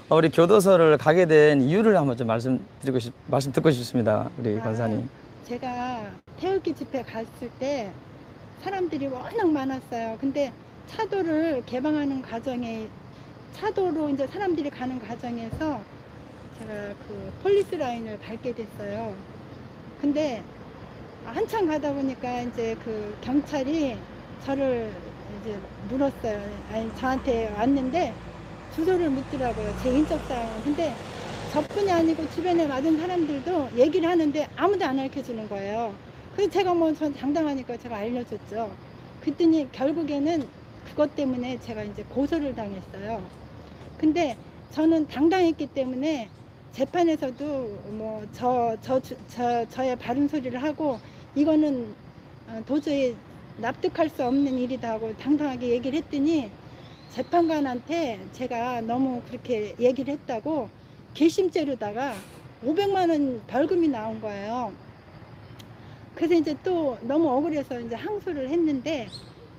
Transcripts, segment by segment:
우리 교도소를 가게 된 이유를 한번 좀 말씀 듣고 싶습니다. 우리 아, 권사님. 제가 태극기 집회 갔을 때 사람들이 워낙 많았어요. 근데 차도를 개방하는 과정에 차도로 이제 사람들이 가는 과정에서 제가 그 폴리스 라인을 밟게 됐어요. 근데 한참 가다 보니까 이제 그 경찰이 저를 이제 물었어요. 아니, 저한테 왔는데 주소를 묻더라고요. 제 인적사항을. 근데 저뿐이 아니고 주변에 맞은 사람들도 얘기를 하는데 아무도 안 알려 주는 거예요. 그래서 제가 뭐 전 당당하니까 제가 알려줬죠. 그랬더니 결국에는 그것 때문에 제가 이제 고소를 당했어요. 근데 저는 당당했기 때문에 재판에서도 뭐 저의 바른 소리를 하고 이거는 도저히 납득할 수 없는 일이다 하고 당당하게 얘기를 했더니 재판관한테 제가 너무 그렇게 얘기를 했다고 괘씸죄로다가 500만 원 벌금이 나온 거예요. 그래서 이제 또 너무 억울해서 이제 항소를 했는데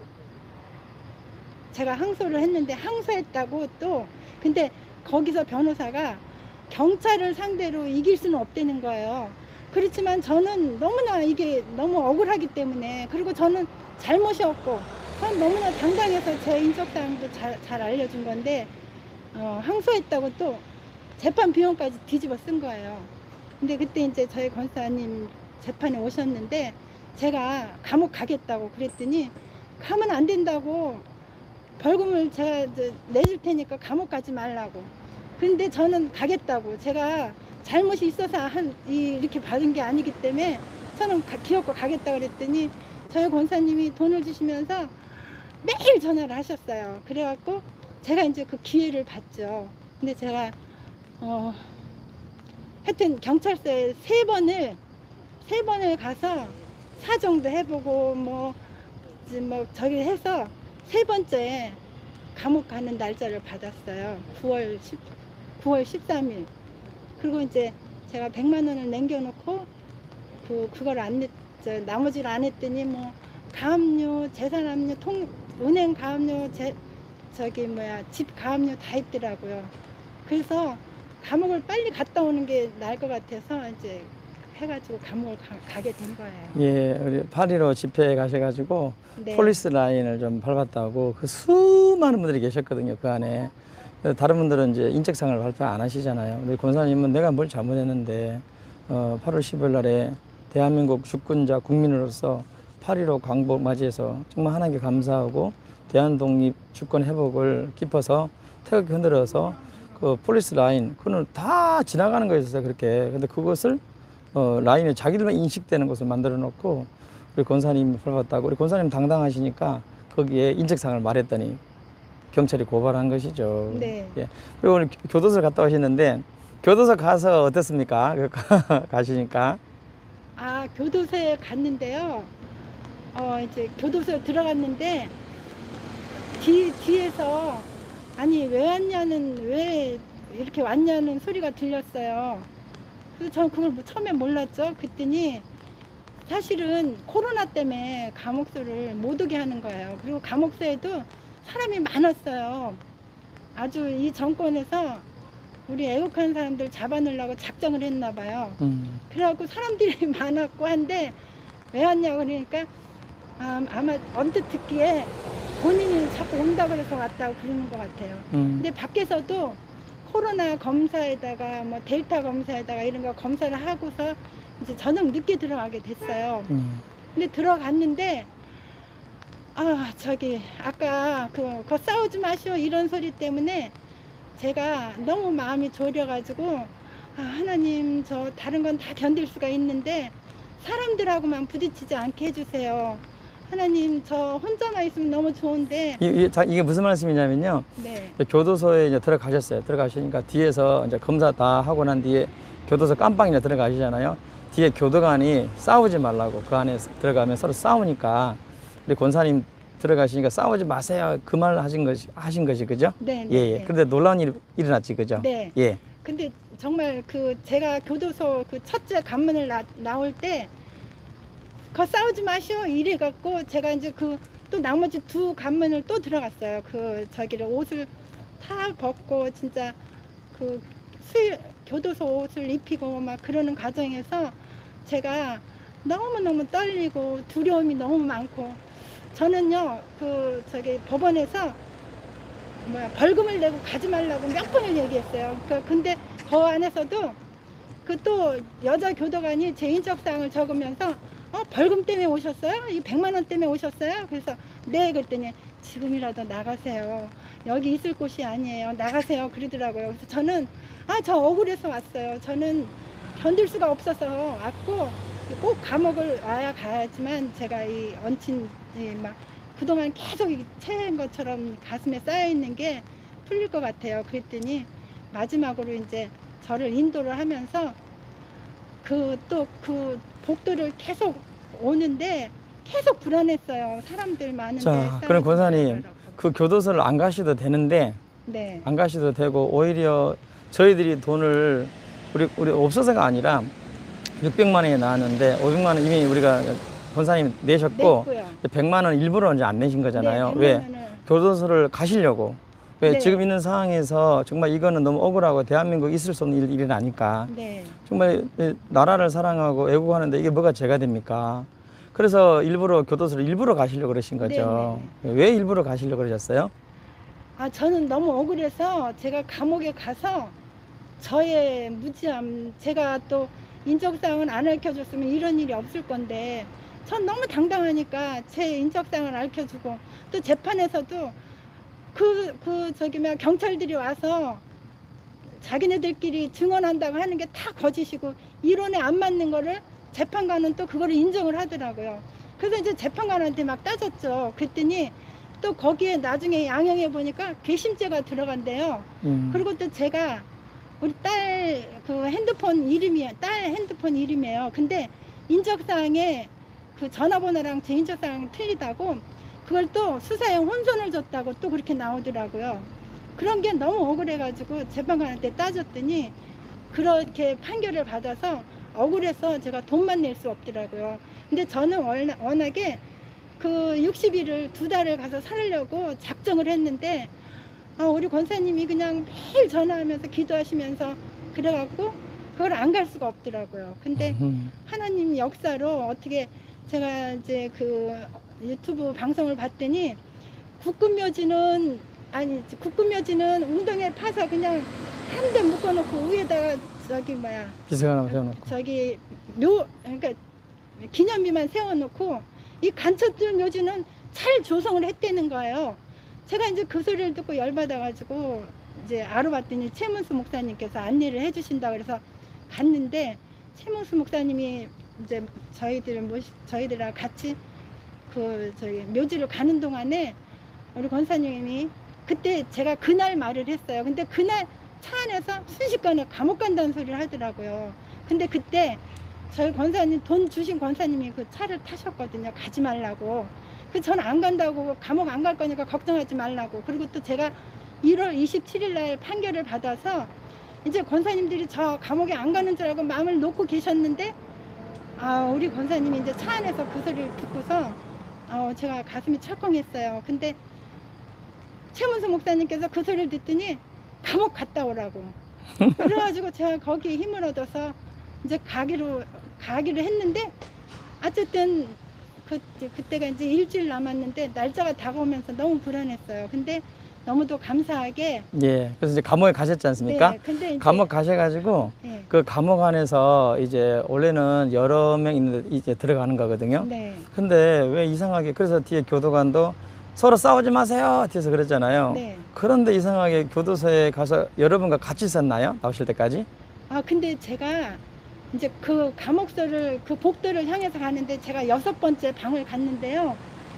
제가 항소했다고 또 근데 거기서 변호사가 경찰을 상대로 이길 수는 없다는 거예요. 그렇지만 저는 너무나 이게 너무 억울하기 때문에 그리고 저는 잘못이 없고 저는 너무나 당당해서 제 인적사항도 잘 알려준 건데 항소했다고 또 재판 비용까지 뒤집어 쓴 거예요. 근데 그때 이제 저희 권사님 재판에 오셨는데 제가 감옥 가겠다고 그랬더니 가면 안 된다고 벌금을 제가 내줄 테니까 감옥 가지 말라고. 근데 저는 가겠다고. 제가 잘못이 있어서 이렇게 받은 게 아니기 때문에 저는 기어코 가겠다고 그랬더니 저희 권사님이 돈을 주시면서 매일 전화를 하셨어요. 그래갖고 제가 이제 그 기회를 봤죠. 근데 제가 하여튼 경찰서에 세 번을 가서 사정도 해보고 뭐 저기 해서 세 번째 감옥 가는 날짜를 받았어요. 9월 13일. 그리고 이제 제가 100만 원을 남겨놓고 그걸 안 냈죠. 나머지를 안 했더니 뭐 가압류, 재산압류, 은행 가압류, 집 가압류 다 있더라고요. 그래서 감옥을 빨리 갔다 오는 게 나을 것 같아서 이제 해가지고 감옥을 가게 된 거예요. 예, 우리 8.15 집회에 가셔가지고 네. 폴리스 라인을 좀 밟았다고 그 수많은 분들이 계셨거든요, 그 안에. 다른 분들은 이제 인적사항을 발표 안 하시잖아요. 근데 권사님은 내가 뭘 잘못했는데 8월 10일 날에 대한민국 주권자 국민으로서 8.15 광복 맞이해서 정말 하나님께 감사하고 대한독립 주권 회복을 깊어서 태극기 흔들어서 그 폴리스 라인 그거는 다 지나가는 거였어요, 그렇게. 근데 그것을 라인에 자기들만 인식되는 것을 만들어 놓고 우리 권사님이 밟았다고. 우리 권사님 당당하시니까 거기에 인적사항을 말했더니 경찰이 고발한 것이죠. 네. 예. 그리고 오늘 교도소 갔다 오셨는데 교도소 가서 어땠습니까? 가시니까. 아, 교도소에 갔는데요. 이제 교도소에 들어갔는데 뒤에서 아니 왜 이렇게 왔냐는 소리가 들렸어요. 그래서 저는 그걸 처음에 몰랐죠. 그랬더니 사실은 코로나 때문에 감옥소를 못 오게 하는 거예요. 그리고 감옥소에도 사람이 많았어요. 아주 이 정권에서 우리 애국한 사람들 잡아내려고 작정을 했나 봐요. 그래갖고 사람들이 많았고 한데 왜 왔냐고 그러니까 아마 언뜻 듣기에 본인이 자꾸 온다고 해서 왔다고 그러는 것 같아요. 근데 밖에서도 코로나 검사에다가 뭐 델타 검사에다가 이런 거 검사를 하고서 이제 저녁 늦게 들어가게 됐어요. 근데 들어갔는데 아까 그거 싸우지 마시오 이런 소리 때문에 제가 너무 마음이 졸여가지고 하나님 저 다른 건 다 견딜 수가 있는데 사람들하고만 부딪히지 않게 해주세요. 하나님 저 혼자만 있으면 너무 좋은데. 이게 무슨 말씀이냐면요. 네. 교도소에 이제 들어가셨어요. 들어가시니까 뒤에서 이제 검사 다 하고 난 뒤에 교도소 깜빵이나 들어가시잖아요. 뒤에 교도관이 싸우지 말라고 그 안에 들어가면 서로 싸우니까 우리 권사님 들어가시니까 싸우지 마세요. 그 말 하신 것이 그죠? 네. 예, 예. 그런데 놀라운 일이 일어났지 그죠? 네. 예. 근데 정말 제가 교도소 첫째 관문을 나올 때 거 싸우지 마시오 이래갖고 제가 이제 또 나머지 두 관문을 또 들어갔어요. 옷을 다 벗고 진짜 그 교도소 옷을 입히고 막 그러는 과정에서 제가 너무너무 떨리고 두려움이 너무 많고, 저는요 저기 법원에서 벌금을 내고 가지 말라고 몇 번을 얘기했어요. 근데 그 안에서도 그 또 여자 교도관이 제 인적사항을 적으면서 벌금 때문에 오셨어요? 이 100만 원 때문에 오셨어요? 그래서 네, 그랬더니 지금이라도 나가세요. 여기 있을 곳이 아니에요. 나가세요. 그러더라고요. 그래서 저는 저 억울해서 왔어요. 저는 견딜 수가 없어서 왔고, 꼭 감옥을 와야 가야지만 제가 이 얹힌 막 그동안 계속 체한 것처럼 가슴에 쌓여 있는 게 풀릴 것 같아요. 그랬더니 마지막으로 이제 저를 인도를 하면서 그 복도를 계속 오는데 계속 불안했어요. 사람들 많은데. 자, 그럼 권사님, 그 교도소를 안 가셔도 되는데, 네. 안 가셔도 되고, 오히려 저희들이 돈을, 우리 없어서가 아니라 600만 원이 나왔는데, 500만 원 이미 우리가 권사님 내셨고, 냈고요. 100만 원 일부러 이제 안 내신 거잖아요. 네, 왜? 100만 원을. 교도소를 가시려고. 왜? 네. 지금 있는 상황에서 정말 이거는 너무 억울하고 대한민국 있을 수 없는 일이라니까. 네. 정말 나라를 사랑하고 애국하는데 이게 뭐가 죄가 됩니까? 그래서 일부러 교도소를 일부러 가시려고 그러신 거죠. 왜 일부러 가시려고 그러셨어요? 저는 너무 억울해서 제가 감옥에 가서 저의 무지함, 제가 또 인적사항을 안 알려줬으면 이런 일이 없을 건데, 전 너무 당당하니까 제 인적사항을 알려주고, 또 재판에서도 경찰들이 와서 자기네들끼리 증언한다고 하는 게 다 거짓이고, 이론에 안 맞는 거를 재판관은 또 그거를 인정을 하더라고요. 그래서 이제 재판관한테 막 따졌죠. 그랬더니 또 거기에 나중에 양형해 보니까 괘씸죄가 들어간대요. 그리고 또 제가 우리 딸 핸드폰 이름이에요. 근데 인적사항에 그 전화번호랑 제 인적사항이 틀리다고, 그걸 또 수사형 혼선을 줬다고 또 그렇게 나오더라고요. 그런 게 너무 억울해가지고 재판관한테 따졌더니 그렇게 판결을 받아서 억울해서 제가 돈만 낼 수 없더라고요. 근데 저는 워낙에 그 60일을 2달을 가서 살려고 작정을 했는데, 우리 권사님이 그냥 매일 전화하면서 기도하시면서 그래갖고 그걸 안 갈 수가 없더라고요. 근데 하나님 역사로 어떻게 제가 이제 그 유튜브 방송을 봤더니 국군묘지는 웅덩이에 파서 그냥 한 대 묶어놓고 위에다가 비석 하나 세워놓고. 그러니까 기념비만 세워놓고 이 간첩들 묘지는 잘 조성을 했다는 거예요. 제가 이제 그 소리를 듣고 열받아가지고 이제 알아봤더니 최문수 목사님께서 안내를 해주신다 그래서 갔는데, 최문수 목사님이 이제 저희들이랑 같이 묘지를 가는 동안에 우리 권사님이 그때 제가 그날 말을 했어요. 근데 그날 차 안에서 순식간에 감옥 간다는 소리를 하더라고요. 근데 그때 저희 권사님, 돈 주신 권사님이 그 차를 타셨거든요. 가지 말라고. 저는 안 간다고, 감옥 안 갈 거니까 걱정하지 말라고. 그리고 또 제가 1월 27일 날 판결을 받아서 이제 권사님들이 저 감옥에 안 가는 줄 알고 마음을 놓고 계셨는데, 우리 권사님이 이제 차 안에서 그 소리를 듣고서 제가 가슴이 철컹했어요. 근데 최문수 목사님께서 그 소리를 듣더니 감옥 갔다 오라고. 그래가지고 제가 거기에 힘을 얻어서 이제 가기로 했는데, 어쨌든 그때가 이제 일주일 남았는데 날짜가 다가오면서 너무 불안했어요. 근데 너무도 감사하게. 예. 그래서 이제 감옥에 가셨지 않습니까? 네, 근데 이제 감옥 가셔가지고 네. 그 감옥 안에서 이제 원래는 여러 명 있는데 이제 들어가는 거거든요. 네. 근데 왜 이상하게, 그래서 뒤에 교도관도 서로 싸우지 마세요 뒤에서 그랬잖아요. 네. 그런데 이상하게 교도소에 가서 여러분과 같이 있었나요? 나오실 때까지? 근데 제가 이제 그 감옥소를, 그 복도를 향해서 가는데 제가 6번째 방을 갔는데요.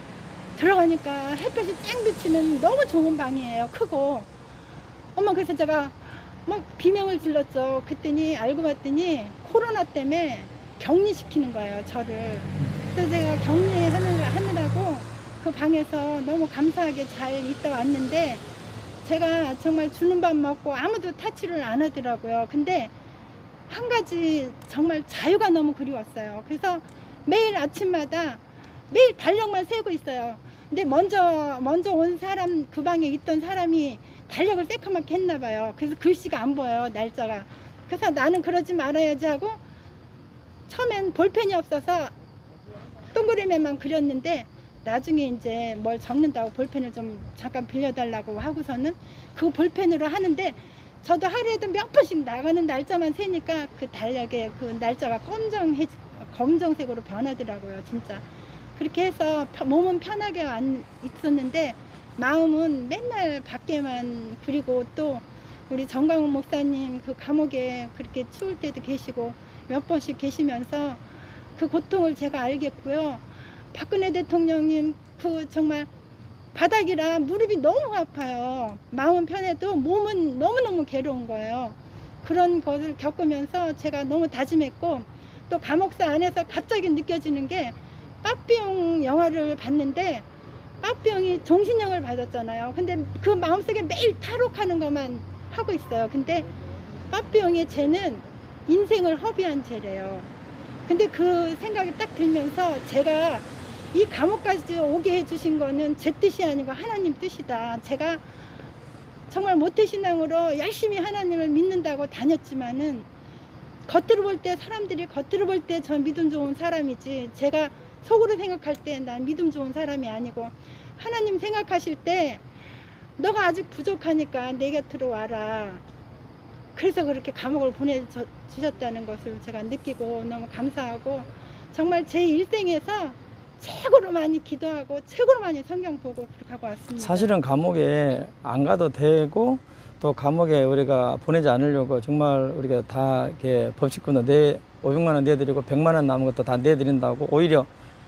들어가니까 햇볕이 쨍 비치는 너무 좋은 방이에요. 크고. 그래서 제가 막 비명을 질렀죠. 그랬더니 알고 봤더니 코로나 때문에 격리시키는 거예요, 저를. 그래서 제가 격리하느라고 그 방에서 너무 감사하게 잘 있다 왔는데, 제가 정말 주는 밥 먹고 아무도 타치를 안 하더라고요. 근데 한 가지 정말 자유가 너무 그리웠어요. 그래서 매일 아침마다 매일 달력만 세고 있어요. 근데 먼저 온 사람, 그 방에 있던 사람이 달력을 새까맣게 했나 봐요. 그래서 글씨가 안 보여요, 날짜가. 그래서 나는 그러지 말아야지 하고 처음엔 볼펜이 없어서 동그라미만 그렸는데 나중에 이제 뭘 적는다고 볼펜을 좀 잠깐 빌려달라고 하고서는 그 볼펜으로 하는데 저도 하루에도 몇 번씩 나가는 날짜만 세니까 그 달력에 그 날짜가 검정색으로 변하더라고요, 진짜. 그렇게 해서 몸은 편하게 안 있었는데 마음은 맨날 밖에만. 그리고 또 우리 정광훈 목사님 그 감옥에 그렇게 추울 때도 계시고 몇 번씩 계시면서 그 고통을 제가 알겠고요. 박근혜 대통령님 그 정말 바닥이라 무릎이 너무 아파요. 마음은 편해도 몸은 너무너무 괴로운 거예요. 그런 것을 겪으면서 제가 너무 다짐했고 또 감옥사 안에서 갑자기 느껴지는 게 빠삐용 영화를 봤는데 빠삐용이 종신형을 받았잖아요. 근데 그 마음속에 매일 탈옥하는 것만 하고 있어요. 근데 빠삐용의 죄는 인생을 허비한 죄래요. 근데 그 생각이 딱 들면서 제가 이 감옥까지 오게 해주신 거는 제 뜻이 아니고 하나님 뜻이다. 제가 정말 모태신앙으로 열심히 하나님을 믿는다고 다녔지만은 겉으로 볼 때 사람들이 겉으로 볼 때 저 믿음 좋은 사람이지 제가 속으로 생각할 때 난 믿음 좋은 사람이 아니고 하나님 생각하실 때 너가 아직 부족하니까 내 곁으로 와라. 그래서 그렇게 감옥을 보내주셨다는 것을 제가 느끼고 너무 감사하고 정말 제 일생에서 최고로 많이 기도하고 최고로 많이 성경 보고 그렇게 하고 왔습니다. 사실은 감옥에 안 가도 되고 또 감옥에 우리가 보내지 않으려고 정말 우리가 다 이렇게 법칙금도 500만 원 내드리고 100만 원 남은 것도 다 내드린다고 오히려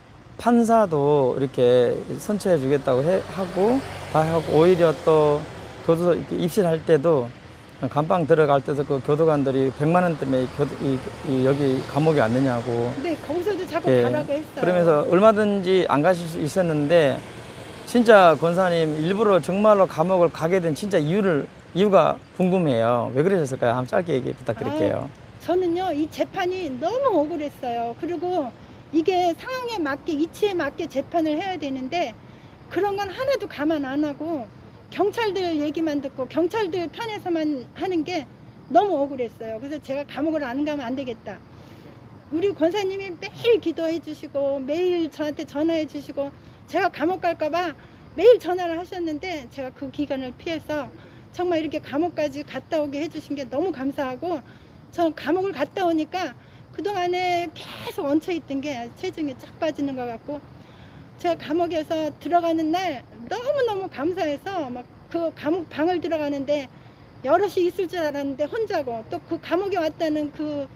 판사도 이렇게 선처해 주겠다고 하고 다 하고 오히려 또 교도소 입실할 때도 감방 들어갈 때도 그 교도관들이 100만 원 때문에 여기 감옥에 왔느냐고. 네, 거기서도 자꾸 예. 가라고 했어요. 그러면서 얼마든지 안 가실 수 있었는데 진짜 권사님 일부러 정말로 감옥을 가게 된 진짜 이유가 궁금해요. 왜 그러셨을까요? 한번 짧게 얘기 부탁드릴게요. 저는요, 이 재판이 너무 억울했어요. 그리고 이게 상황에 맞게, 이치에 맞게 재판을 해야 되는데 그런 건 하나도 감안 안 하고 경찰들 얘기만 듣고 경찰들 편에서만 하는 게 너무 억울했어요. 그래서 제가 감옥을 안 가면 안 되겠다. 우리 권사님이 매일 기도해 주시고 매일 저한테 전화해 주시고 제가 감옥 갈까봐 매일 전화를 하셨는데 제가 그 기간을 피해서 정말 이렇게 감옥까지 갔다 오게 해주신 게 너무 감사하고 저 감옥을 갔다 오니까 그동안에 계속 얹혀있던 게 체중이 쫙 빠지는 것 같고 제가 감옥에서 들어가는 날 너무너무 감사해서 막 그 감옥 방을 들어가는데 여럿이 있을 줄 알았는데 혼자고 또 그 감옥에 왔다는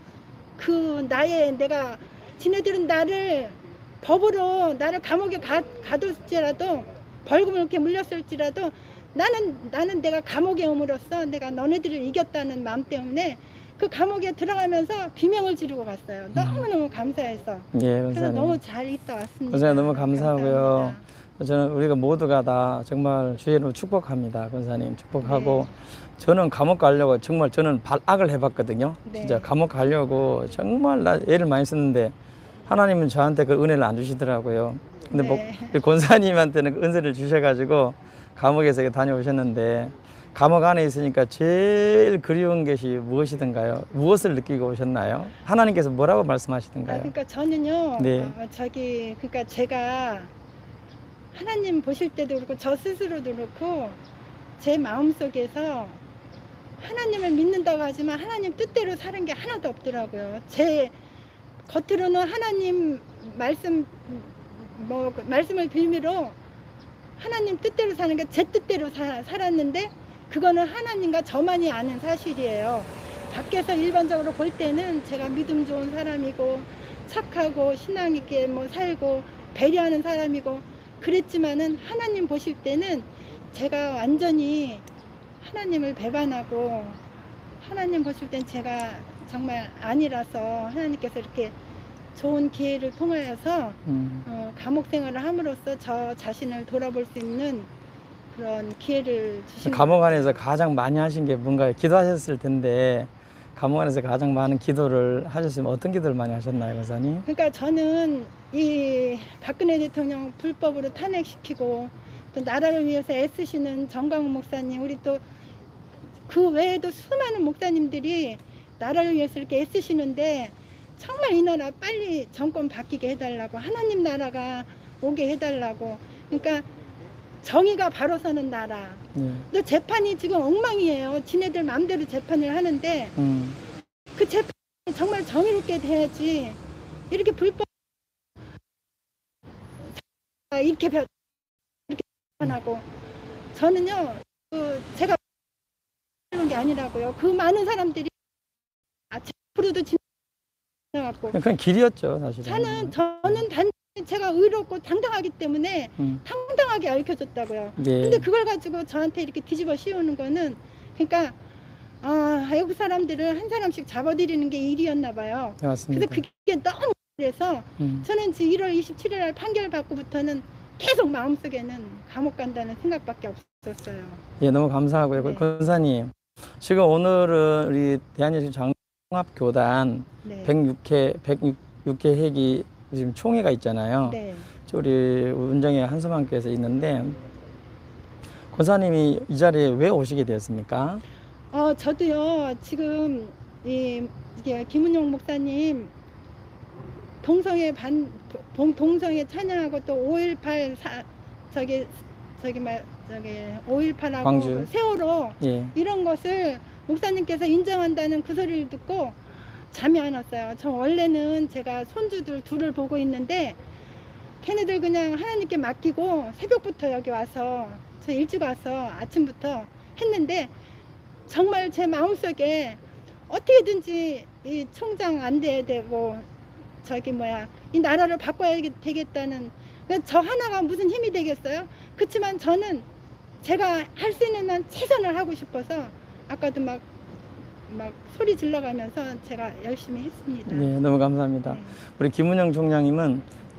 그 나의 내가 지네들은 나를 법으로 나를 감옥에 가둘지라도 벌금을 이렇게 물렸을지라도 나는 내가 감옥에 옴으로써 내가 너네들을 이겼다는 마음 때문에 그 감옥에 들어가면서 비명을 지르고 갔어요. 너무너무 감사해서. 예, 그래서 권사님. 너무 잘 있다 왔습니다. 권사님 너무 감사하고요. 감사합니다. 저는 우리가 모두가 다 정말 주의 이름으로 축복합니다. 권사님 축복하고 네. 저는 감옥 가려고 정말 저는 발악을 해봤거든요. 네. 진짜 감옥 가려고 정말 나 애를 많이 썼는데 하나님은 저한테 그 은혜를 안 주시더라고요. 근데 네. 뭐 권사님한테는 그 은혜를 주셔가지고 감옥에서 이렇게 다녀오셨는데 감옥 안에 있으니까 제일 그리운 것이 무엇이든가요? 무엇을 느끼고 오셨나요? 하나님께서 뭐라고 말씀하시던가요? 그러니까 저는요, 네. 그러니까 제가 하나님 보실 때도 그렇고 저 스스로도 그렇고 제 마음속에서 하나님을 믿는다고 하지만 하나님 뜻대로 사는 게 하나도 없더라고요. 제 겉으로는 하나님 말씀을 빌미로 하나님 뜻대로 사는 게 제 뜻대로 살았는데 그거는 하나님과 저만이 아는 사실이에요. 밖에서 일반적으로 볼 때는 제가 믿음 좋은 사람이고 착하고 신앙 있게 살고 배려하는 사람이고 그랬지만은 하나님 보실 때는 제가 완전히 하나님을 배반하고 하나님 보실 땐 제가 정말 아니라서 하나님께서 이렇게 좋은 기회를 통하여서 감옥 생활을 함으로써 저 자신을 돌아볼 수 있는 그런 기회를 주신 감옥 안에서 가장 많이 하신 게 뭔가요? 기도하셨을 텐데 감옥 안에서 가장 많은 기도를 하셨으면 어떤 기도를 많이 하셨나요, 권사님? 그러니까 저는 이 박근혜 대통령 불법으로 탄핵시키고 또 나라를 위해서 애쓰시는 정광훈 목사님 우리 또 그 외에도 수많은 목사님들이 나라를 위해서 이렇게 애쓰시는데 정말 이 나라 빨리 정권 바뀌게 해달라고, 하나님 나라가 오게 해달라고. 그러니까 정의가 바로 서는 나라. 근데 재판이 지금 엉망이에요. 지네들 마음대로 재판을 하는데 그 재판이 정말 정의롭게 돼야지. 이렇게 불법 이렇게 하고, 저는요 제가 하는 게 아니라고요. 그 많은 사람들이 앞으로도 지나갔고, 그냥 길이었죠, 사실은. 저는 단지 제가 의롭고 당당하기 때문에 당당하게 알려줬다고요. 네. 근데 그걸 가지고 저한테 이렇게 뒤집어 씌우는 거는, 그러니까 외국 사람들을 한 사람씩 잡아들이는 게 일이었나 봐요. 네, 맞습니다. 그래서 그게 너무 그래서 저는 지금 1월 27일 날 판결 받고부터는 계속 마음속에는 감옥 간다는 생각밖에 없었어요. 예, 너무 감사하고요. 네. 권사님, 지금 오늘은 우리 대한예수 장합교단 네. 106회 회기 지금 총회가 있잖아요. 네. 우리 운정의 한수만교에서 있는데, 권사님이 이 자리에 왜 오시게 되었습니까? 저도요, 지금 이게 김은용 목사님 동성애 동성애 찬양하고 또 5.18 5.18하고 광주. 세월호 예. 이런 것을 목사님께서 인정한다는 그 소리를 듣고 잠이 안 왔어요. 저 원래는 제가 손주들 둘을 보고 있는데 걔네들 그냥 하나님께 맡기고 새벽부터 여기 와서, 저 일찍 와서 아침부터 했는데, 정말 제 마음속에 어떻게든지 이 총장 안 돼야 되고 이 나라를 바꿔야 되겠다는, 저 하나가 무슨 힘이 되겠어요? 그렇지만 저는 제가 할 수 있는 한 최선을 하고 싶어서 아까도 막 소리 질러가면서 제가 열심히 했습니다. 네, 너무 감사합니다. 네. 우리 김은영 총장님은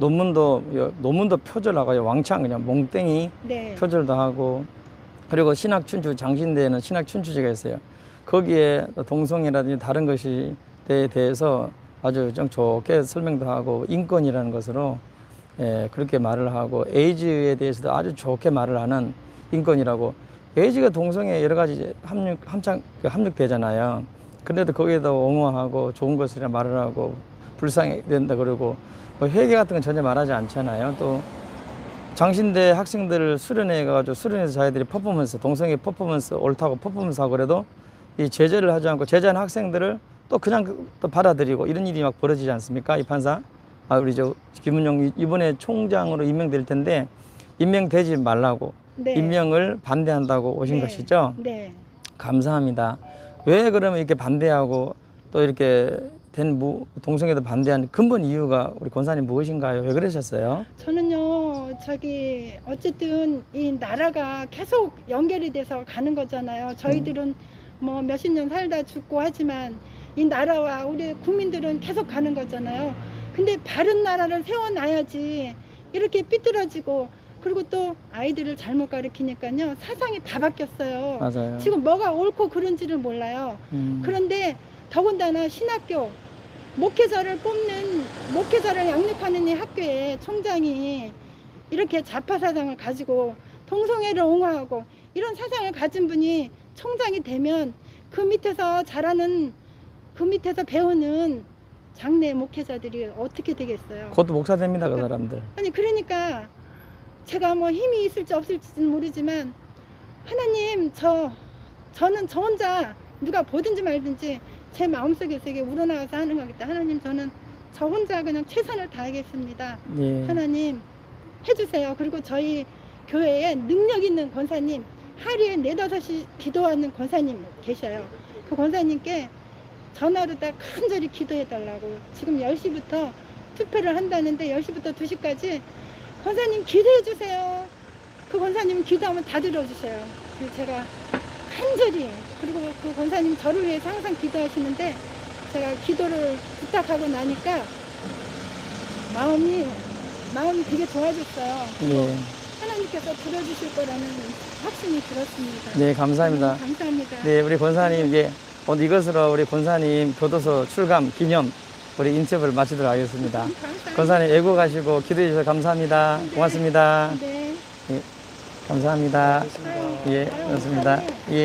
논문도 표절하고 왕창 그냥 몽땡이 네. 표절도 하고, 그리고 신학춘추 장신대에는 신학춘추제가 있어요. 거기에 동성애라든지 다른 것에 대해서 아주 좀 좋게 설명도 하고, 인권이라는 것으로 그렇게 말을 하고, 에이즈에 대해서도 아주 좋게 말을 하는 인권이라고. 에이즈가 동성애 여러 가지 함축되잖아요. 그런데도 거기에다 옹호하고 좋은 것이라 말을 하고, 불쌍해된다 그러고, 뭐 회개 같은 건 전혀 말하지 않잖아요. 또 장신대 학생들을 수련회 가가지고 수련회에서 자기들이 동성애 퍼포먼스 옳다고 퍼포먼스 하고, 그래도 이 제재를 하지 않고 제재하는 학생들을 또 그냥 또 받아들이고, 이런 일이 막 벌어지지 않습니까? 이 판사, 우리 김은용 이번에 총장으로 임명될 텐데 임명되지 말라고, 네. 임명을 반대한다고 오신 네. 것이죠? 네. 감사합니다. 왜 그러면 이렇게 반대하고 또 이렇게 된 동성애도 반대하는 근본 이유가 우리 권사님 무엇인가요? 왜 그러셨어요? 저는요, 어쨌든 이 나라가 계속 연결이 돼서 가는 거잖아요. 저희들은 뭐 몇십 년 살다 죽고 하지만 이 나라와 우리 국민들은 계속 가는 거잖아요. 근데 바른 나라를 세워놔야지 이렇게 삐뚤어지고, 그리고 또 아이들을 잘못 가르치니까요, 사상이 다 바뀌었어요. 맞아요. 지금 뭐가 옳고 그른지를 몰라요. 그런데 더군다나 신학교 목회자를 양육하는 이 학교에 총장이 이렇게 좌파 사상을 가지고 동성애를 옹호하고 이런 사상을 가진 분이 총장이 되면 그 밑에서 배우는 장래 목회자들이 어떻게 되겠어요? 곧 목사 됩니다, 그 사람들. 아니, 그러니까 제가 뭐 힘이 있을지 없을지는 모르지만, 하나님, 저는 저 혼자 누가 보든지 말든지 제 마음속에서 이게 우러나와서 하는 거겠다. 하나님, 저는 저 혼자 그냥 최선을 다하겠습니다. 예. 하나님, 해주세요. 그리고 저희 교회에 능력 있는 권사님, 하루에 4-5시 기도하는 권사님 계셔요. 그 권사님께 전화로 딱 간절히 기도해달라고. 지금 10시부터 투표를 한다는데 10시부터 2시까지 권사님 기도해주세요. 그 권사님 기도하면 다 들어주셔요. 그래서 제가 간절히, 그리고 그 권사님 저를 위해서 항상 기도하시는데, 제가 기도를 부탁하고 나니까 마음이 되게 좋아졌어요. 예. 하나님께서 들어주실 거라는 확신이 들었습니다. 네, 감사합니다. 감사합니다. 네, 우리 권사님, 오늘 이것으로 우리 권사님 교도소 출감 기념 우리 인터뷰를 마치도록 하겠습니다. 감사합니다. 권사님 애고 가시고 기도해 주셔서 감사합니다. 네. 고맙습니다. 네. 예, 감사합니다. 아유, 예, 아유, 고맙습니다. 감사해요. 예.